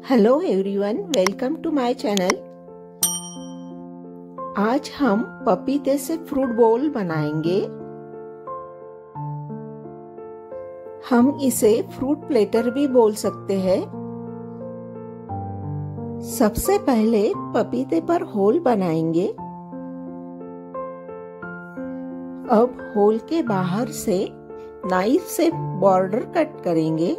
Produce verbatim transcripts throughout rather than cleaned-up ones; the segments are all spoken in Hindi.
Hello everyone, welcome to my channel. आज हम पपीते से फ्रूट बोल बनाएंगे। हम इसे फ्रूट प्लेटर भी बोल सकते हैं। सबसे पहले पपीते पर होल बनाएंगे। अब होल के बाहर से नाइफ से बॉर्डर कट करेंगे।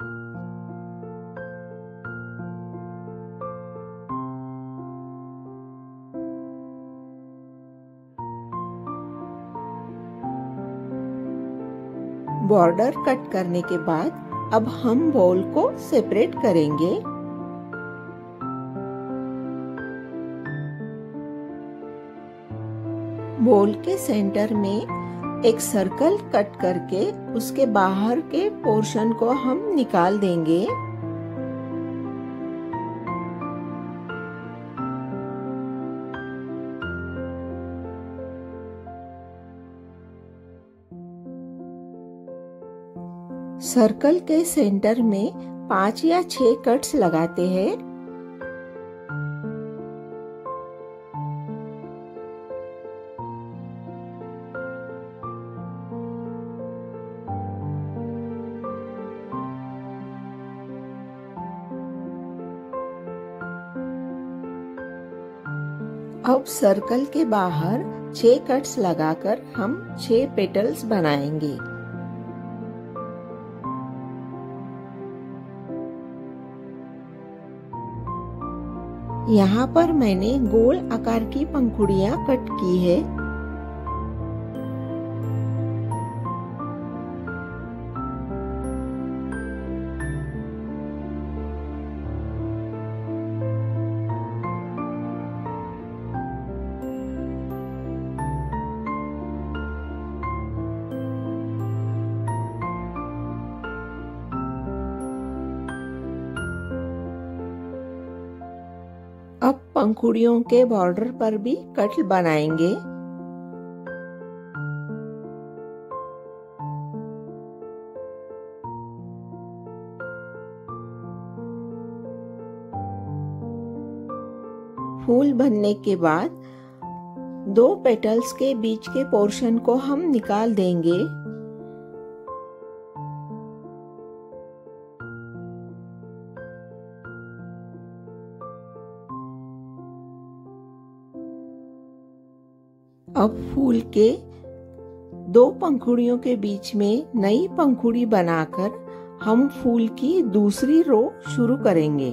बॉर्डर कट करने के बाद अब हम बोल को सेपरेट करेंगे। बोल के सेंटर में एक सर्कल कट करके उसके बाहर के पोर्शन को हम निकाल देंगे। सर्कल के सेंटर में पांच या छह कट्स लगाते हैं। अब सर्कल के बाहर छह कट्स लगाकर हम छह पेटल्स बनाएंगे। यहाँ पर मैंने गोल आकार की पंखुड़ियाँ कट की है। अब पंखुड़ियों के बॉर्डर पर भी कट बनाएंगे। फूल बनने के बाद दो पेटल्स के बीच के पोर्शन को हम निकाल देंगे। अब फूल के दो पंखुड़ियों के बीच में नई पंखुड़ी बनाकर हम फूल की दूसरी रो शुरू करेंगे।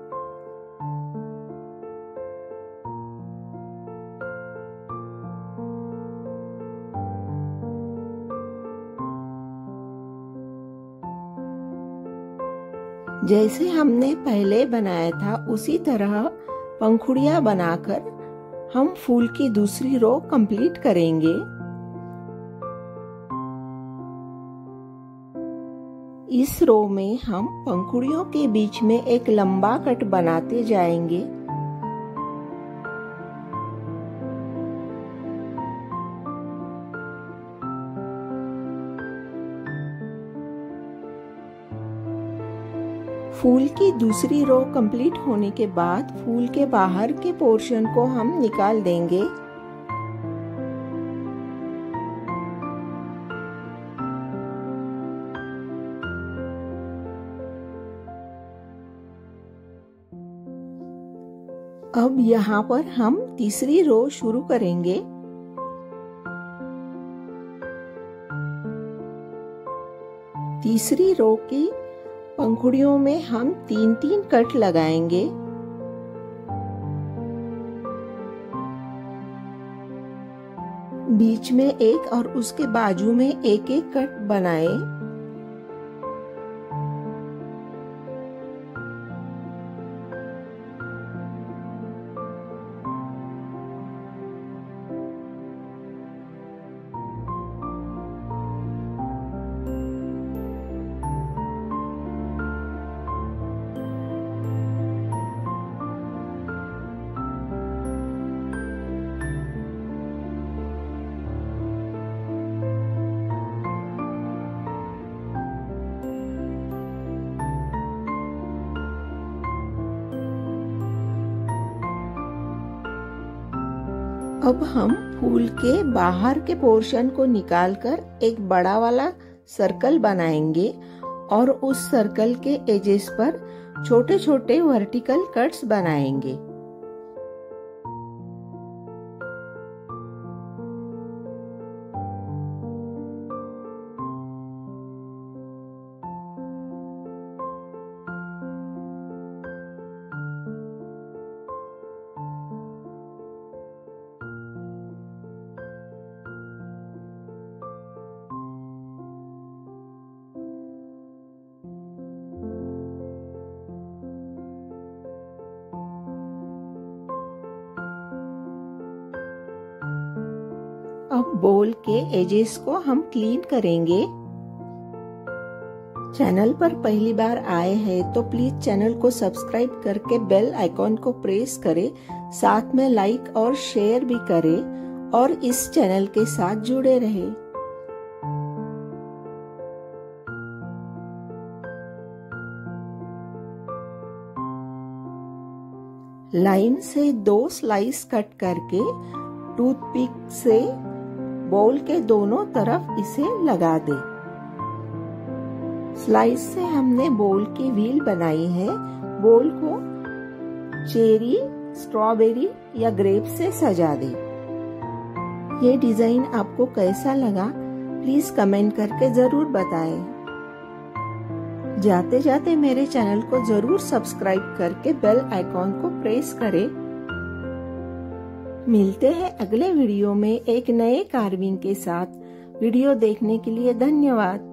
जैसे हमने पहले बनाया था उसी तरह पंखुड़ियां बनाकर हम फूल की दूसरी रो कंप्लीट करेंगे। इस रो में हम पंखुड़ियों के बीच में एक लंबा कट बनाते जाएंगे। फूल की दूसरी रो कंप्लीट होने के बाद फूल के बाहर के पोर्शन को हम निकाल देंगे। अब यहाँ पर हम तीसरी रो शुरू करेंगे। तीसरी रो की पंखुड़ियों में हम तीन तीन कट लगाएंगे। बीच में एक और उसके बाजू में एक एक कट बनाए। अब हम फूल के बाहर के पोर्शन को निकालकर एक बड़ा वाला सर्कल बनाएंगे और उस सर्कल के एजेस पर छोटे छोटे वर्टिकल कट्स बनाएंगे। अब बोल के एजेस को हम क्लीन करेंगे। चैनल पर पहली बार आए हैं तो प्लीज चैनल को सब्सक्राइब करके बेल आइकॉन को प्रेस करें, साथ में लाइक और शेयर भी करें और इस चैनल के साथ जुड़े रहें। लाइन से दो स्लाइस कट करके टूथपिक से बोल के दोनों तरफ इसे लगा दे। स्लाइस से हमने बोल की व्हील बनाई है। बोल को चेरी, स्ट्रॉबेरी या ग्रेप से सजा दे। ये डिजाइन आपको कैसा लगा प्लीज कमेंट करके जरूर बताएं। जाते जाते मेरे चैनल को जरूर सब्सक्राइब करके बेल आइकॉन को प्रेस करें। मिलते हैं अगले वीडियो में एक नए कार्विंग के साथ। वीडियो देखने के लिए धन्यवाद।